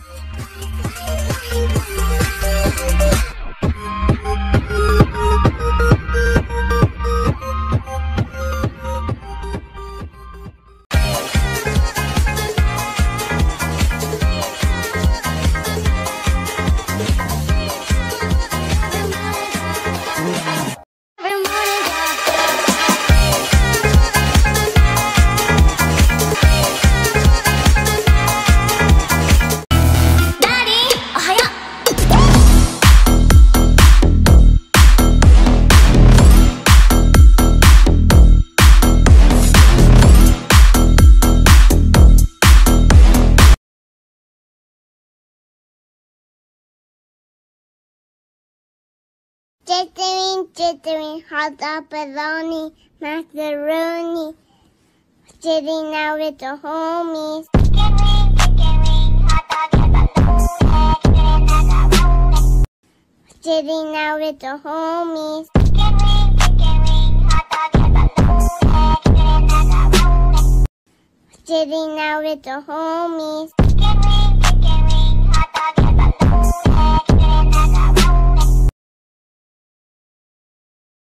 Jittering, hot dog, bologna, macaroni. Sitting out with the homies. Sitting out with the homies. Sitting out with the homies.